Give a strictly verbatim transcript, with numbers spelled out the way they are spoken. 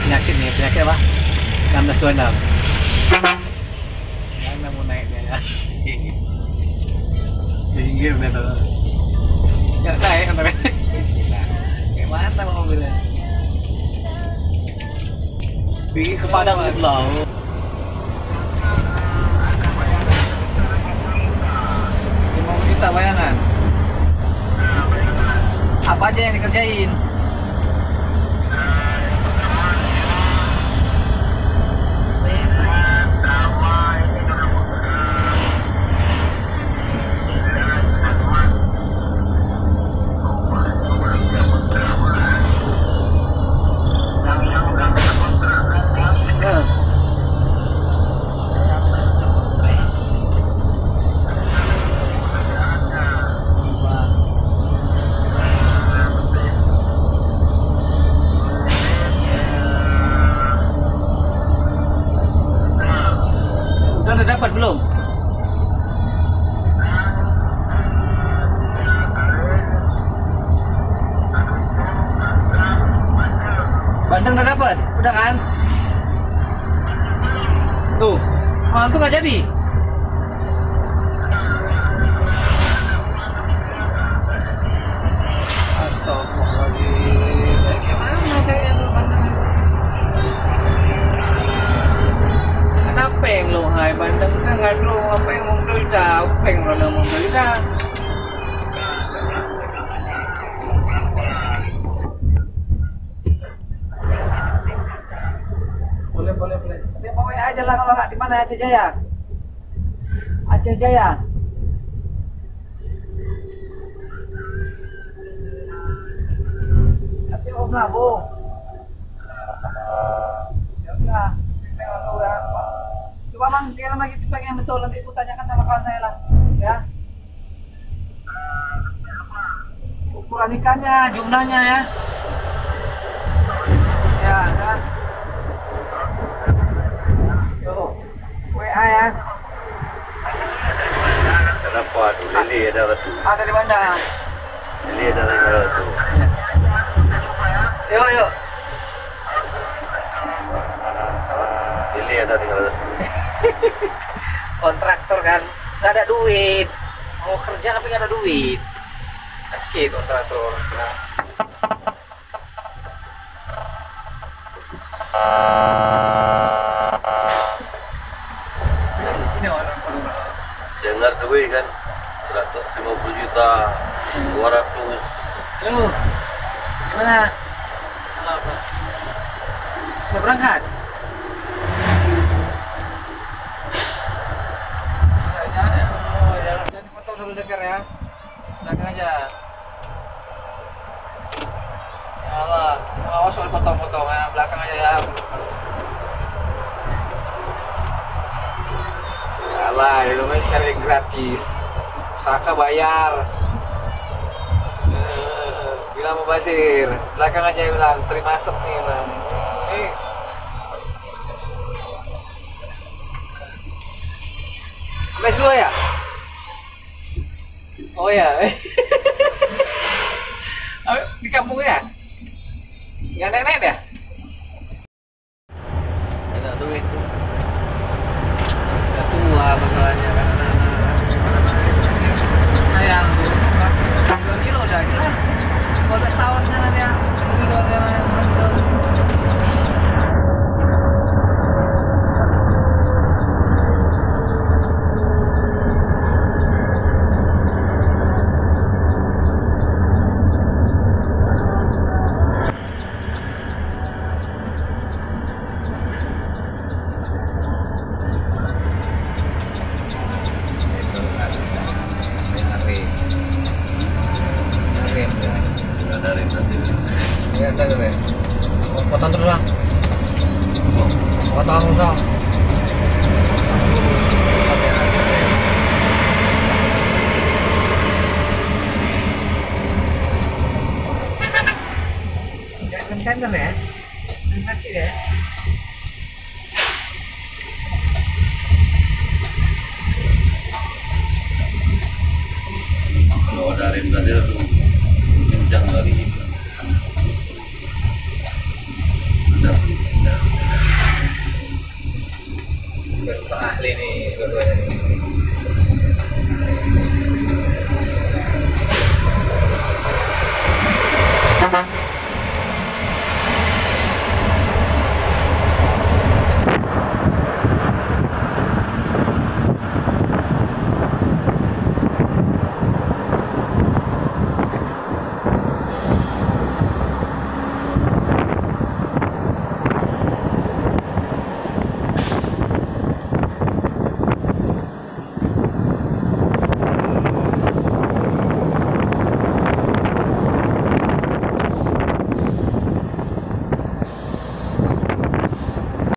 penyakit nih, penyakit apa? enam belas dua puluh enam. Yang mau naiknya ya. Pinggir betul. Nggak naik sampai. Kayak mana mobilnya? Pergi ke Padang Pulau. lima juta bayangan. Apa aja yang dikerjain? Dapat belum? Bandeng udah dapat? Udah kan? Tuh, semalam tuh nggak jadi. Astagfirullahaladzim. Gimana kayaknya tuh bandengnya? Peng lo hai bandeng ka ngadu apa yang mong delda peng lo na mong delda boleh boleh boleh dia bawa aja lah kalau nggak di mana Aceh Jaya Aceh Jaya Aceh Om Nabo ya udah coba Mang, kira lagi spek yang betul, nanti aku tanyakan sama kawan saya lah ya. Ukuran ikannya, jumlahnya ya. Ya, ya. Yo, W A ya. Kenapa? Lili ada ratu. Ada di mana? Lili ada ratu. Yo, yo. Lili ada tinggal ratu. Kontraktor kan nggak ada duit, mau kerja tapi nggak ada duit. Oke, kontraktor. Nah. Di sini orang orang. Dengar duit kan seratus lima puluh juta, dua ratus. Lu gimana? Udah berangkat? Dulu dekat ya, belakang aja. Ya Allah, awas soal potong-potong ya, belakang aja ya. Ya Allah, itu mah cari gratis, usaha bayar. Eh, bilang mau Basir, belakang aja bilang, terima masuk nih bilang. Eh. Sampai dulu ya? Oh ya, di kampung ya? Nggak nenek ya? Ada duit tuh. Udah tua masalahnya kan sayang dua kilo udah jelas dua belas tahun sana dia dua kilo ya udah deh potong terus Bang, potong dong. Jangan kanker ya, sakit ya. Kalau ada rem tadi lu kencang dari itu. Ada